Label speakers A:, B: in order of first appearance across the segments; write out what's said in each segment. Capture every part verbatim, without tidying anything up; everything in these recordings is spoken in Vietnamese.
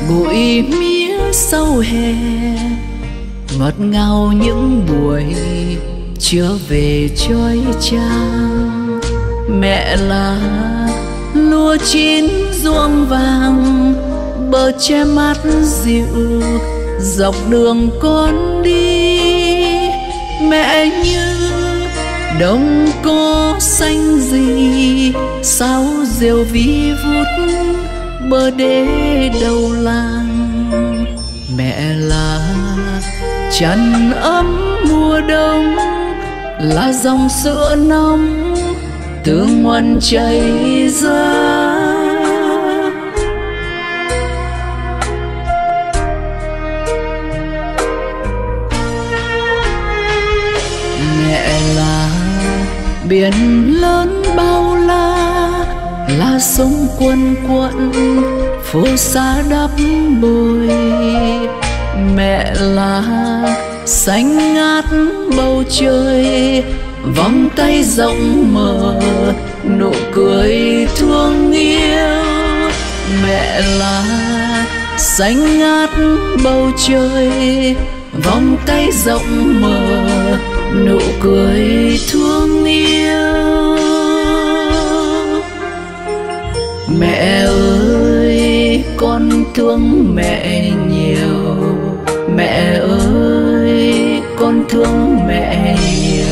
A: bụi mía sau hè, ngọt ngào những buổi chưa về chói chang. Mẹ là lúa chín ruộng vàng, bờ che mát dịu dọc đường con đi. Mẹ như đông có xanh gì, sao rêu vi vút bờ đê đầu làng. Mẹ là chăn ấm mùa đông, là dòng sữa nóng từ nguồn chảy ra. Mẹ là biển lớn bao la, là sông cuồn cuộn phố xa đắp bồi. Mẹ là xanh ngát bầu trời, vòng tay rộng mở nụ cười thương yêu. Mẹ là xanh ngát bầu trời, vòng tay rộng mở nụ cười thương yêu. Mẹ ơi con thương mẹ nhiều, mẹ ơi con thương mẹ nhiều.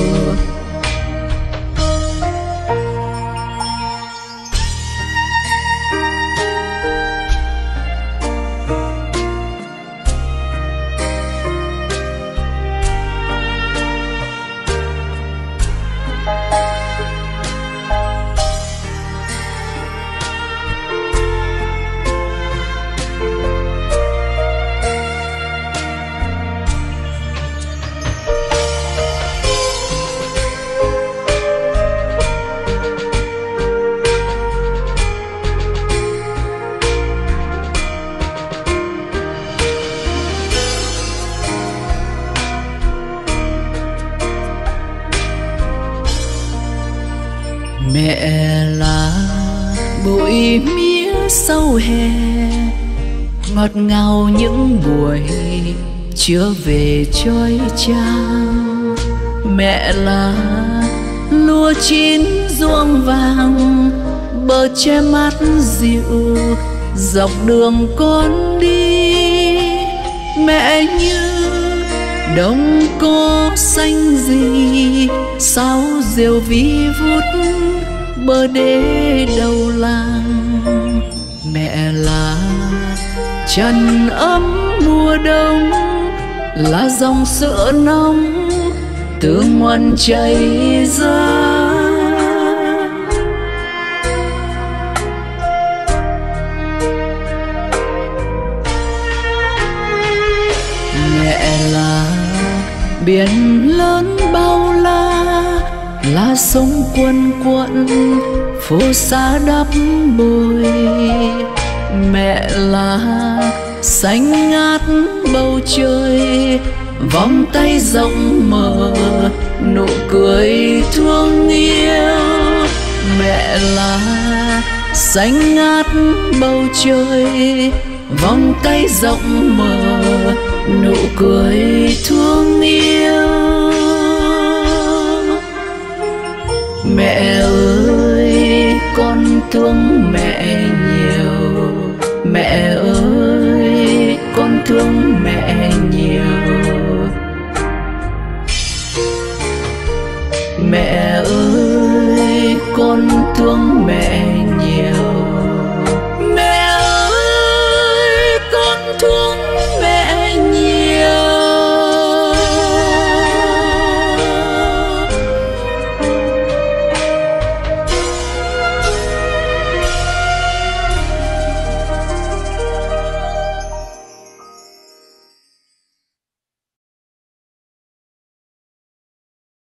A: Mẹ là bụi mía sau hè, ngọt ngào những buổi chưa về chói chang. Mẹ là lúa chín ruộng vàng, bờ che mát dịu dọc đường con đi. Mẹ như đông có xanh gì, sao rêu vi vút bờ đê đầu làng. Mẹ là chăn ấm mùa đông, là dòng sữa nóng từ nguồn chảy ra. Mẹ là biển lớn bao la, là sông cuồn cuộn phố xa đắp bồi. Mẹ là xanh ngát bầu trời, vòng tay rộng mở nụ cười thương yêu. Mẹ là xanh ngát bầu trời, vòng tay rộng mở nụ cười thương yêu. Mẹ ơi con thương mẹ nhiều, mẹ ơi con thương mẹ nhiều. Mẹ ơi con thương mẹ